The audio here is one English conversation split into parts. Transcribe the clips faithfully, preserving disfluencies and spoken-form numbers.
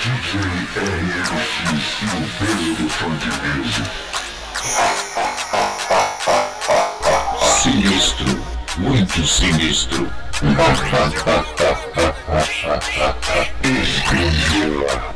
Sinistro, muito sinistro. Explodiu.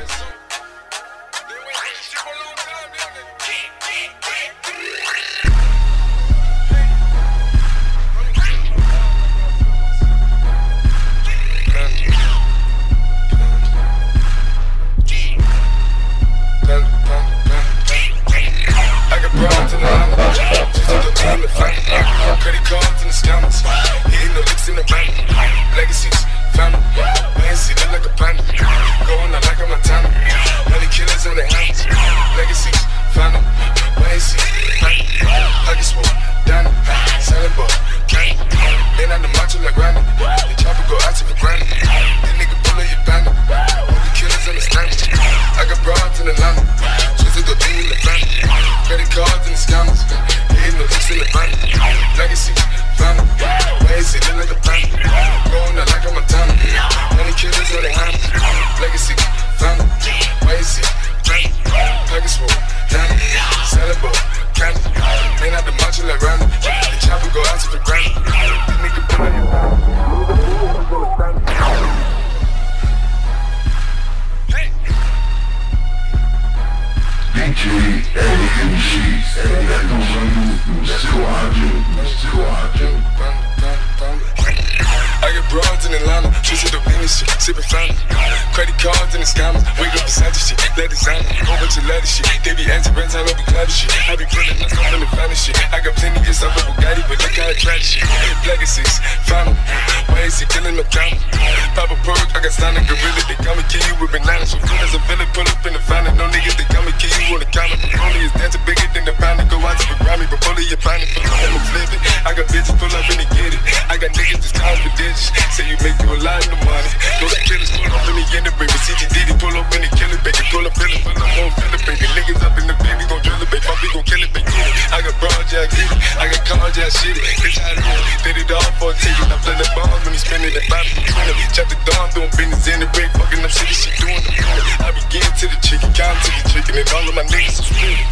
Credit cards and the scammers, hitting the licks in the bank. Legacies, family, man, see look like a panda. Going out like a Montana, money killers on their hands. Legacies, family, man, see family. Huggy swoop, Danny, selling ball, candy. Then out the macho like Randy, the chopper go out to for granted. This nigga pull up your bandit, all the killers understand it. I got broads in Atlanta, twisted the bean in the family. Credit cards and the scammers, hitting the licks in the bank. Legacy, family, way see look like a panda. Going out like a Montana, money killers on their hands. Legacy, family, way see family. Huggy swoop, Danny, selling ball, candy. Ain't out the macho like Randy, the chopper go out to for granted. This nigga pull up your D J L M G, é tocando no seu rádio, no seu rádio. I got broads in Atlanta, twisted up in this shit, sippin' family. Credit cards and the scammers, wake up beside the shit, let designer, whole bunch of leather shit. They be answering, I don't be clever shit. I be pulling myself in the family shit. I got plenty of stuff with Bugatti, but look how I try this shit. Legacies, family, why is he killing no drama? Pop a perk, I got Sonic Gorilla, they come and kill you with bananas. So cool as a villain, pull up in the family. No niggas, they come and kill you on the counter. Only is dancing bigger than the pound, go out to the Grammy, but pull it, you find it, pull up and flip it. I got bitches pull up and they get it. I got niggas that's times for digits. Say you make you a lot of money. Those killers pull up in the end of baby. C G D D pull up in the killer baby. Pull up in it, pull up on filler baby. Niggas up in the baby, gon' drill it baby. Puppy gon' kill it baby. I got broads, yeah I get it. I got cars, yeah I shit it. Bitch I do it. Did it all for a ticket. I play the bombs when he spinning that body. Chop the dawn, doing business in the break. Fucking up shit, she doing the minute. I be getting to the chicken, count to the chicken. And all of my niggas are spinning.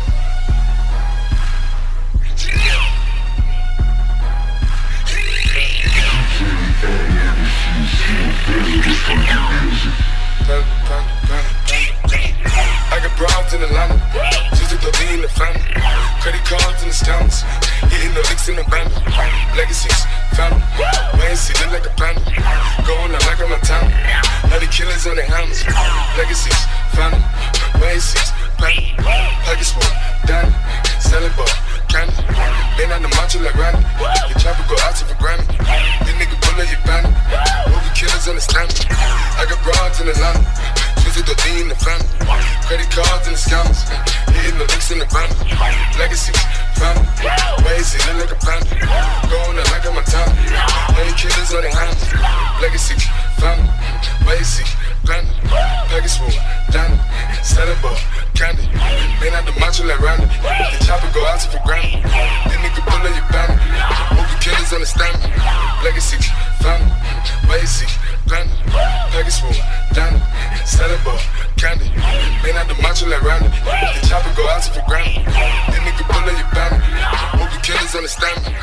I got broads in Atlanta, twisted the V in the family. Credit cards and the scammers, hitting the licks in the band. Legacies, family, man, see look like a panda. Going out like a Montana, honey killers on their hammers. Legacies, family, man, see family. Huggy swoop, Danny, selling ball, candy. Then out the macho like Randy, the chopper go out to for granted. This nigga pull up your bandit, all the killers understand me. I got broads in Atlanta, twisted the D in the family. Credit cards and the scammers, hitting the licks in the van. Legacies, family, way see look like a panda. Going out like a Montana, money killers on their hands. Legacies, family, way see panda. Huggy swoop, Danny, selling ball, candy. Then out the macho like Randy, the chopper go out to for granted. This nigga pull up your bandit, all the killers understand me. Legacies, family, way see panda. Huggy swoop, Danny, selling ball, candy. Then out the macho like Randy, the chopper go out to for granted. This nigga pull up your bandit, all the killers understand me.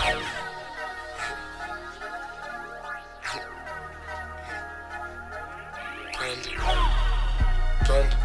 Panda, panda.